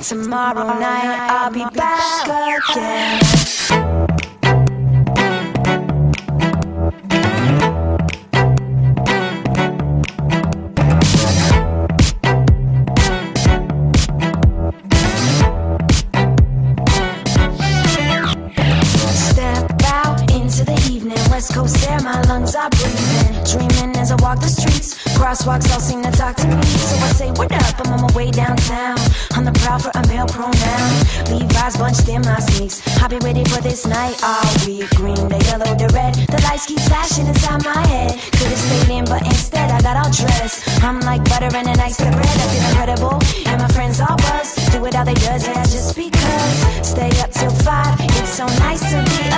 Tomorrow night I'll be back again. West Coast air, my lungs are breathing. Dreaming as I walk the streets. Crosswalks all seem to talk to me. So I say, what up? I'm on my way downtown. On the prowl for a male pronoun. Levi's bunched in my sneaks. I'll be ready for this night all week. Green, the yellow, the red. The lights keep flashing inside my head. Could've stayed in, but instead I got all dressed. I'm like butter and an ice bread. I feel incredible, and my friends all buzz. Do it how they does, yeah, just because. Stay up till 5. It's so nice to be